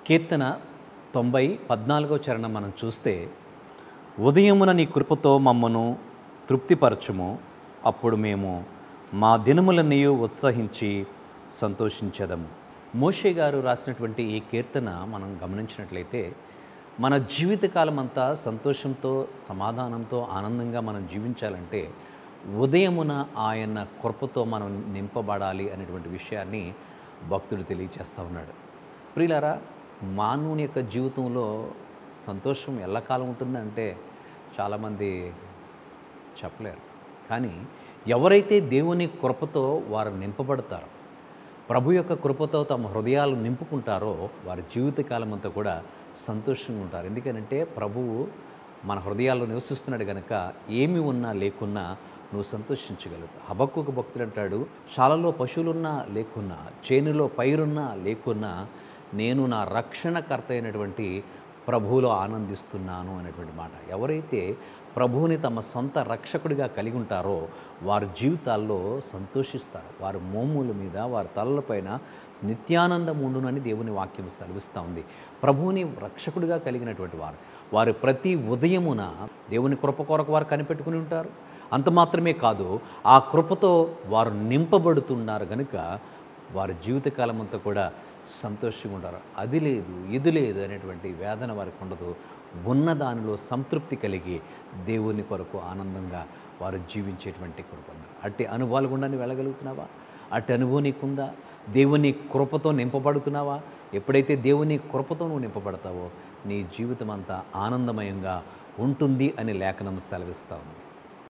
కీర్తన 90 చరణం మనం చూస్తే, ఉదయమున నీ కృపతో మమ్మను తృప్తిపరచుము, అప్పుడు మేము మా దినములన్నయు ఉత్సహించి సంతోషించెదము. మోషే గారు రాసినటువంటి ఈ కీర్తన మనం గమనించినట్లయితే, మన జీవితకాలం అంతా సంతోషంతో, సమాధానంతో, ఆనందంగా మనం జీవించాలంటే ఉదయమున ఆయన కృపతో మనం నింపబడాలి అనేటువంటి విషయాన్ని భక్తుడు తెలియచేస్తూ ఉన్నాడు. ప్రియులారా, మానవుని యొక్క జీవితంలో సంతోషం ఎల్లకాలం ఉంటుందంటే చాలామంది చెప్పలేరు. కానీ ఎవరైతే దేవుని కృపతో వారు నింపబడతారో, ప్రభు యొక్క కృపతో తమ హృదయాలు నింపుకుంటారో, వారి జీవితకాలం అంతా కూడా సంతోషంగా ఉంటారు. ఎందుకనంటే ప్రభువు మన హృదయాల్లో నివసిస్తున్నాడు కనుక ఏమి ఉన్నా లేకున్నా నువ్వు సంతోషించగలవు. హబక్కూకు భక్తుడు అంటాడు, శాలలో పశువులున్నా లేకున్నా, చేనులో పైరున్నా లేకున్నా, నేను నా రక్షణకర్త అయినటువంటి ప్రభువులో ఆనందిస్తున్నాను అనేటువంటి మాట. ఎవరైతే ప్రభువుని తమ సొంత రక్షకుడిగా కలిగి ఉంటారో వారి జీవితాల్లో సంతోషిస్తారు. వారి మోముల మీద, వారి తలలపైన నిత్యానందం ఉండునని దేవుని వాక్యం సెలవిస్తూ ఉంది. ప్రభువుని రక్షకుడిగా కలిగినటువంటి వారు ప్రతి ఉదయమున దేవుని కృప కొరకు వారు కనిపెట్టుకుని ఉంటారు. అంత మాత్రమే కాదు, ఆ కృపతో వారు నింపబడుతున్నారు కనుక వారి జీవితకాలం అంతా కూడా సంతోషంగా ఉంటారు. అది లేదు, ఇది లేదు అనేటువంటి వేదన వారికి ఉండదు. ఉన్న దానిలో సంతృప్తి కలిగి దేవుని కొరకు ఆనందంగా వారు జీవించేటువంటి కృప. అట్టి అనుభవాలు గుండా నువ్వు వెళ్ళగలుగుతున్నావా? అట్టి అనుభవం నీకుందా? దేవుని కృపతో నింపబడుతున్నావా? ఎప్పుడైతే దేవుని కృపతో నువ్వు నింపబడతావో నీ జీవితం అంతా ఆనందమయంగా ఉంటుంది అని లేఖనం సెలవిస్తూ ఉంది.